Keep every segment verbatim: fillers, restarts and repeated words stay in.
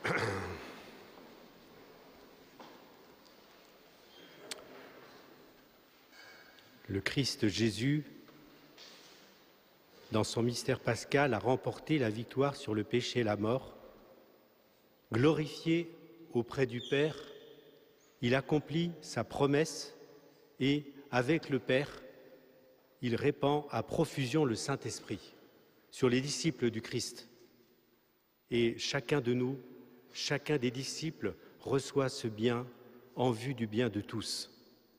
Le Christ Jésus, dans son mystère pascal, a remporté la victoire sur le péché et la mort. Glorifié auprès du Père, il accomplit sa promesse et, avec le Père, il répand à profusion le Saint-Esprit sur les disciples du Christ. Et chacun de nous, chacun des disciples reçoit ce bien en vue du bien de tous.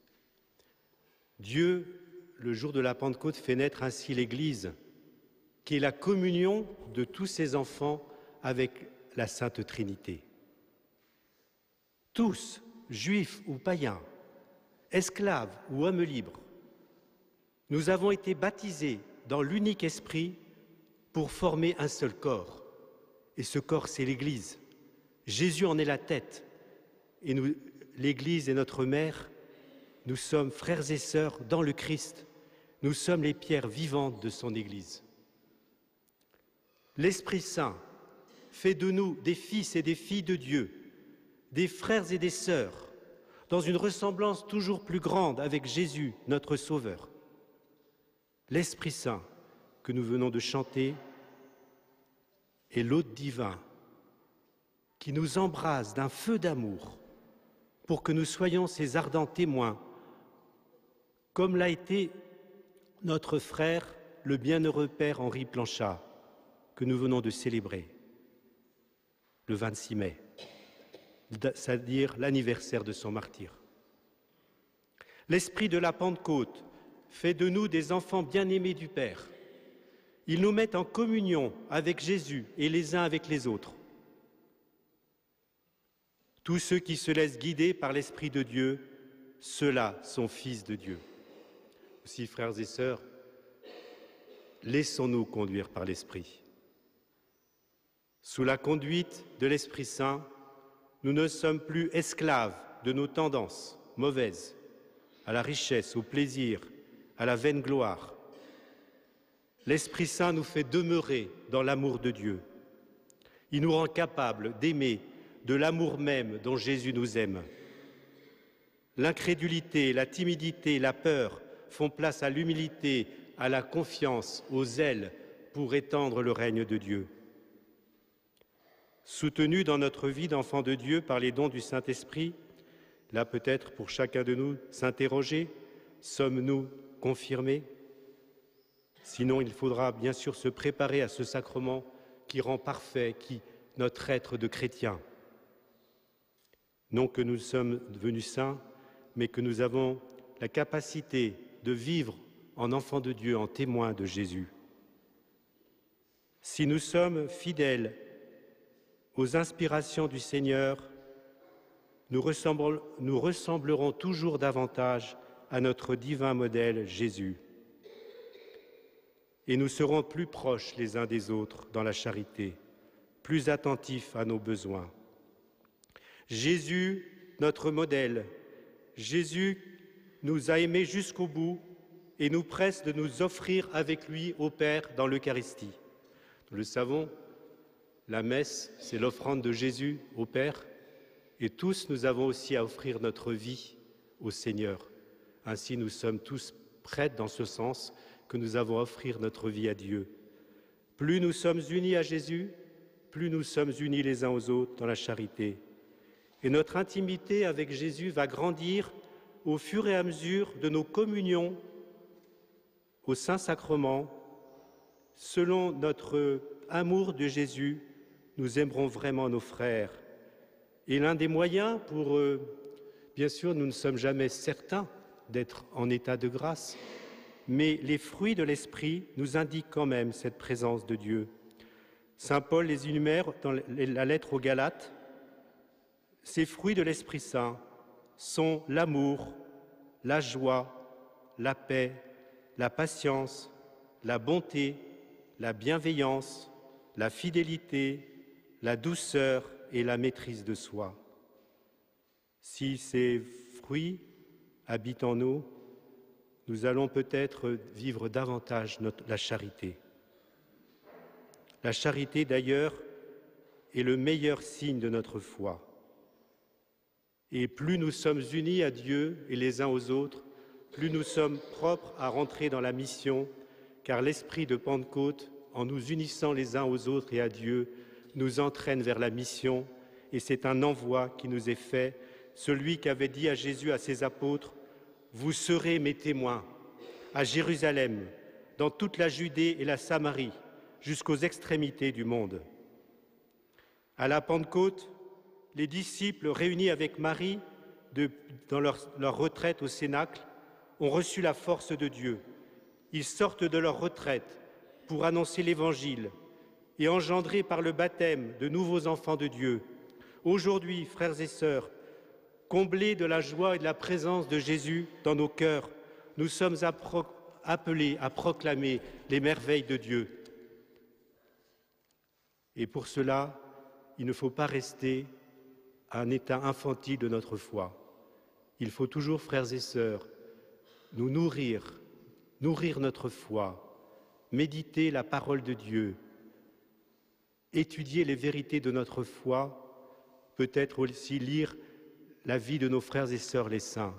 Dieu, le jour de la Pentecôte, fait naître ainsi l'Église, qui est la communion de tous ses enfants avec la Sainte Trinité. Tous, juifs ou païens, esclaves ou hommes libres, nous avons été baptisés dans l'unique esprit pour former un seul corps. Et ce corps, c'est l'Église. Jésus en est la tête. Et nous, l'Église est notre mère. Nous sommes frères et sœurs dans le Christ. Nous sommes les pierres vivantes de son Église. L'Esprit Saint fait de nous des fils et des filles de Dieu, des frères et des sœurs, dans une ressemblance toujours plus grande avec Jésus, notre Sauveur. L'Esprit Saint que nous venons de chanter est l'hôte divin qui nous embrase d'un feu d'amour pour que nous soyons ses ardents témoins, comme l'a été notre frère, le bienheureux Père Henri Planchat, que nous venons de célébrer le vingt-six mai, c'est-à-dire l'anniversaire de son martyre. L'esprit de la Pentecôte fait de nous des enfants bien-aimés du Père. Il nous met en communion avec Jésus et les uns avec les autres. Tous ceux qui se laissent guider par l'Esprit de Dieu, ceux-là sont fils de Dieu. Aussi, frères et sœurs, laissons-nous conduire par l'Esprit. Sous la conduite de l'Esprit Saint, nous ne sommes plus esclaves de nos tendances mauvaises, à la richesse, au plaisir, à la vaine gloire. L'Esprit Saint nous fait demeurer dans l'amour de Dieu. Il nous rend capables d'aimer de l'amour même dont Jésus nous aime. L'incrédulité, la timidité, la peur font place à l'humilité, à la confiance, au zèle pour étendre le règne de Dieu. Soutenus dans notre vie d'enfants de Dieu par les dons du Saint-Esprit, là peut-être pour chacun de nous s'interroger, sommes-nous confirmés ? Sinon, il faudra bien sûr se préparer à ce sacrement qui rend parfait qui, notre être de chrétien. Non que nous sommes devenus saints, mais que nous avons la capacité de vivre en enfants de Dieu, en témoins de Jésus. Si nous sommes fidèles aux inspirations du Seigneur, nous, ressemble, nous ressemblerons toujours davantage à notre divin modèle Jésus. Et nous serons plus proches les uns des autres dans la charité, plus attentifs à nos besoins. Jésus, notre modèle, Jésus nous a aimés jusqu'au bout et nous presse de nous offrir avec lui au Père dans l'Eucharistie. Nous le savons, la messe, c'est l'offrande de Jésus au Père, et tous nous avons aussi à offrir notre vie au Seigneur. Ainsi, nous sommes tous prêts dans ce sens que nous avons à offrir notre vie à Dieu. Plus nous sommes unis à Jésus, plus nous sommes unis les uns aux autres dans la charité. Et notre intimité avec Jésus va grandir au fur et à mesure de nos communions au Saint-Sacrement. Selon notre amour de Jésus, nous aimerons vraiment nos frères. Et l'un des moyens pour, euh, bien sûr, nous ne sommes jamais certains d'être en état de grâce, mais les fruits de l'Esprit nous indiquent quand même cette présence de Dieu. Saint Paul les énumère dans la lettre aux Galates. Ces fruits de l'Esprit Saint sont l'amour, la joie, la paix, la patience, la bonté, la bienveillance, la fidélité, la douceur et la maîtrise de soi. Si ces fruits habitent en nous, nous allons peut-être vivre davantage notre, la charité. La charité, d'ailleurs, est le meilleur signe de notre foi. Et plus nous sommes unis à Dieu et les uns aux autres, plus nous sommes propres à rentrer dans la mission, car l'esprit de Pentecôte, en nous unissant les uns aux autres et à Dieu, nous entraîne vers la mission, et c'est un envoi qui nous est fait, celui qu'avait dit à Jésus à ses apôtres, « Vous serez mes témoins à Jérusalem, dans toute la Judée et la Samarie, jusqu'aux extrémités du monde. » À la Pentecôte, les disciples réunis avec Marie de, dans leur, leur retraite au Cénacle ont reçu la force de Dieu. Ils sortent de leur retraite pour annoncer l'Évangile et engendrer par le baptême de nouveaux enfants de Dieu. Aujourd'hui, frères et sœurs, comblés de la joie et de la présence de Jésus dans nos cœurs, nous sommes appelés à proclamer les merveilles de Dieu. Et pour cela, il ne faut pas rester à un état infantile de notre foi. Il faut toujours, frères et sœurs, nous nourrir, nourrir notre foi, méditer la parole de Dieu, étudier les vérités de notre foi, peut-être aussi lire la vie de nos frères et sœurs les saints.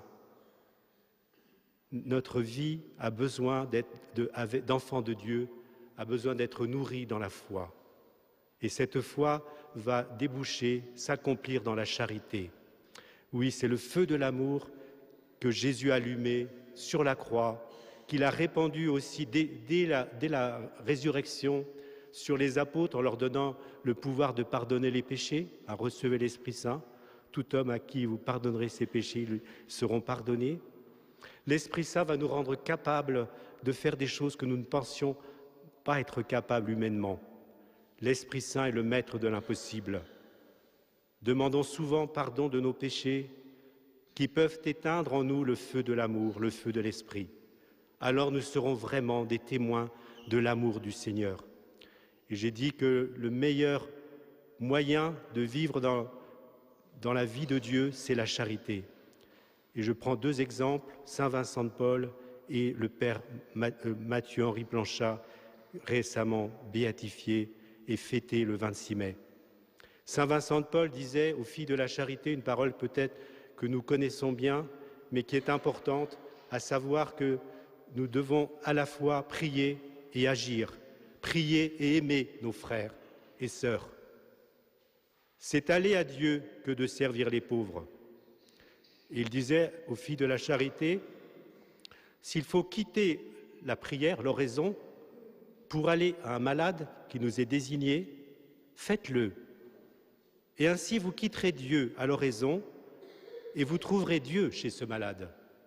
Notre vie a besoin d'enfants de Dieu, a besoin d'être nourrie dans la foi. Et cette foi va déboucher, s'accomplir dans la charité. Oui, c'est le feu de l'amour que Jésus a allumé sur la croix, qu'il a répandu aussi dès, dès, la, dès la résurrection sur les apôtres en leur donnant le pouvoir de pardonner les péchés, à recevoir l'Esprit Saint. Tout homme à qui vous pardonnerez ses péchés lui seront pardonnés. L'Esprit Saint va nous rendre capables de faire des choses que nous ne pensions pas être capables humainement. L'Esprit Saint est le maître de l'impossible. Demandons souvent pardon de nos péchés qui peuvent éteindre en nous le feu de l'amour, le feu de l'Esprit. Alors nous serons vraiment des témoins de l'amour du Seigneur. Et j'ai dit que le meilleur moyen de vivre dans, dans la vie de Dieu, c'est la charité. Et je prends deux exemples, Saint Vincent de Paul et le Père Mathieu-Henri Planchat, récemment béatifié et fêté le vingt-six mai. Saint Vincent de Paul disait aux filles de la charité une parole peut-être que nous connaissons bien, mais qui est importante, à savoir que nous devons à la fois prier et agir, prier et aimer nos frères et sœurs. C'est aller à Dieu que de servir les pauvres. Il disait aux filles de la charité, s'il faut quitter la prière, l'oraison, pour aller à un malade qui nous est désigné, faites-le. Et ainsi vous quitterez Dieu à l'oraison et vous trouverez Dieu chez ce malade.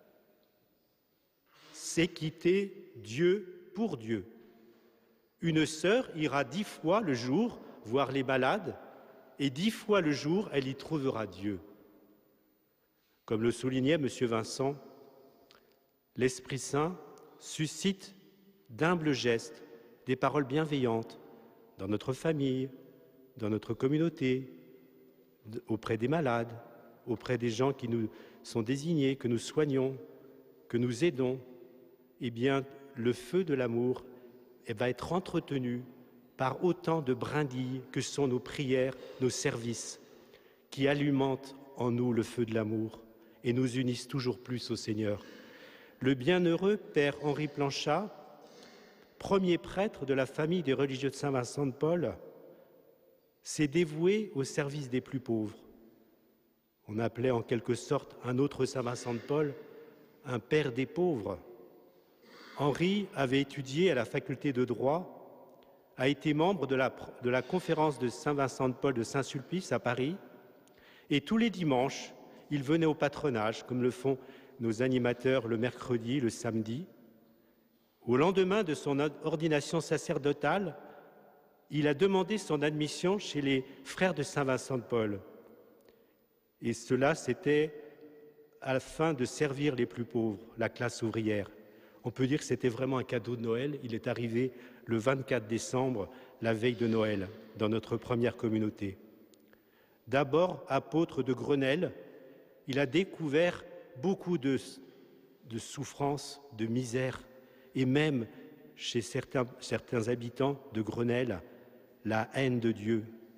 C'est quitter Dieu pour Dieu. Une sœur ira dix fois le jour voir les malades et dix fois le jour, elle y trouvera Dieu. Comme le soulignait M. Vincent, l'Esprit Saint suscite d'humbles gestes, des paroles bienveillantes dans notre famille, dans notre communauté, auprès des malades, auprès des gens qui nous sont désignés, que nous soignons, que nous aidons. Eh bien, le feu de l'amour va être entretenu par autant de brindilles que sont nos prières, nos services, qui alimentent en nous le feu de l'amour et nous unissent toujours plus au Seigneur. Le bienheureux Père Henri Planchat, premier prêtre de la famille des religieux de Saint Vincent de Paul, s'est dévoué au service des plus pauvres. On appelait en quelque sorte un autre Saint Vincent de Paul un père des pauvres. Henri avait étudié à la faculté de droit, a été membre de la, de la conférence de Saint Vincent de Paul de Saint-Sulpice à Paris, et tous les dimanches, il venait au patronage, comme le font nos animateurs le mercredi, le samedi. Au lendemain de son ordination sacerdotale, il a demandé son admission chez les frères de Saint Vincent de Paul. Et cela, c'était afin de servir les plus pauvres, la classe ouvrière. On peut dire que c'était vraiment un cadeau de Noël. Il est arrivé le vingt-quatre décembre, la veille de Noël, dans notre première communauté. D'abord, apôtre de Grenelle, il a découvert beaucoup de, de souffrances, de misère, et même chez certains, certains habitants de Grenelle, la haine de Dieu,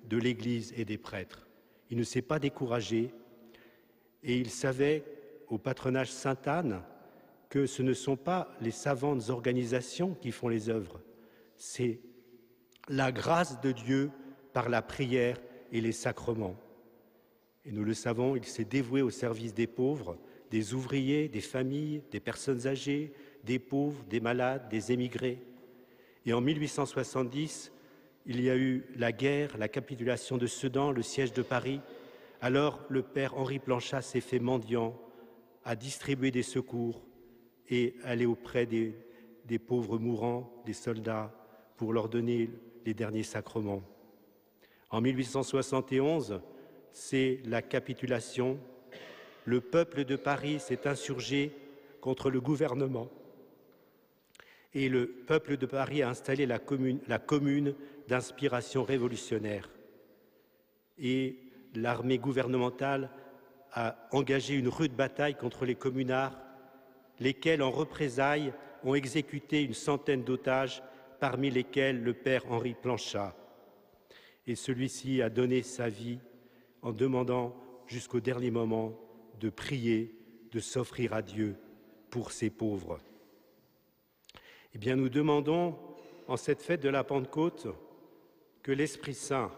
de l'Église et des prêtres. Il ne s'est pas découragé et il savait, au patronage Sainte-Anne, que ce ne sont pas les savantes organisations qui font les œuvres, c'est la grâce de Dieu par la prière et les sacrements. Et nous le savons, il s'est dévoué au service des pauvres, des ouvriers, des familles, des personnes âgées, des pauvres, des malades, des émigrés. Et en mille huit cent soixante-dix, il y a eu la guerre, la capitulation de Sedan, le siège de Paris. Alors le père Henri Planchat s'est fait mendiant, a distribué des secours et aller auprès des, des pauvres mourants, des soldats, pour leur donner les derniers sacrements. En mille huit cent soixante et onze, c'est la capitulation. Le peuple de Paris s'est insurgé contre le gouvernement et le peuple de Paris a installé la commune, la commune d'inspiration révolutionnaire. Et l'armée gouvernementale a engagé une rude bataille contre les communards, lesquels, en représailles, ont exécuté une centaine d'otages, parmi lesquels le père Henri Planchat. Et celui-ci a donné sa vie en demandant jusqu'au dernier moment de prier, de s'offrir à Dieu pour ces pauvres. Eh bien, nous demandons, en cette fête de la Pentecôte, que l'Esprit Saint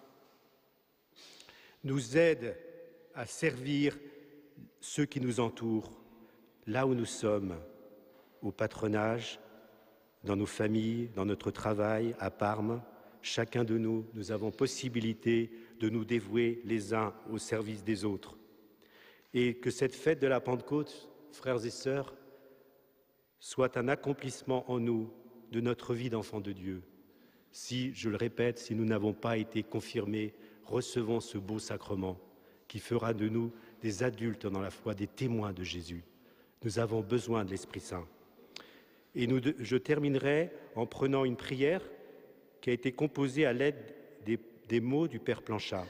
nous aide à servir ceux qui nous entourent, là où nous sommes, au patronage, dans nos familles, dans notre travail, à Parme. Chacun de nous, nous avons possibilité de nous dévouer les uns au service des autres. Et que cette fête de la Pentecôte, frères et sœurs, soit un accomplissement en nous de notre vie d'enfant de Dieu. Si, je le répète, si nous n'avons pas été confirmés, recevons ce beau sacrement qui fera de nous des adultes dans la foi, des témoins de Jésus. Nous avons besoin de l'Esprit Saint. Et nous, je terminerai en prenant une prière qui a été composée à l'aide des, des mots du Père Planchat.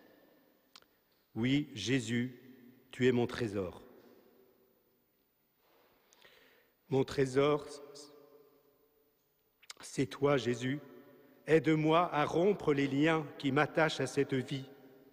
Oui, Jésus, tu es mon trésor. Mon trésor, c'est toi, Jésus. Aide-moi à rompre les liens qui m'attachent à cette vie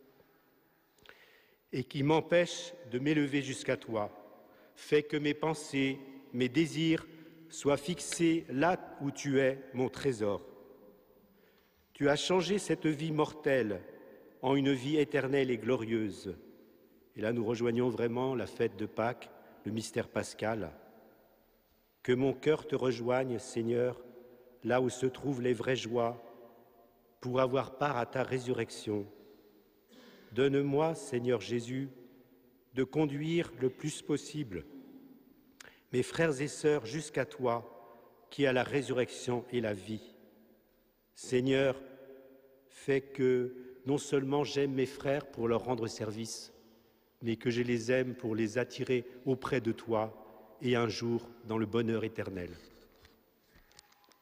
et qui m'empêchent de m'élever jusqu'à toi. Fais que mes pensées, mes désirs soient fixés là où tu es, mon trésor. Tu as changé cette vie mortelle en une vie éternelle et glorieuse. Et là, nous rejoignons vraiment la fête de Pâques, le mystère pascal. Que mon cœur te rejoigne, Seigneur, là où se trouvent les vraies joies, pour avoir part à ta résurrection. Donne-moi, Seigneur Jésus, de conduire le plus possible mes frères et sœurs jusqu'à toi, qui as la résurrection et la vie. Seigneur, fais que non seulement j'aime mes frères pour leur rendre service, mais que je les aime pour les attirer auprès de toi et un jour dans le bonheur éternel.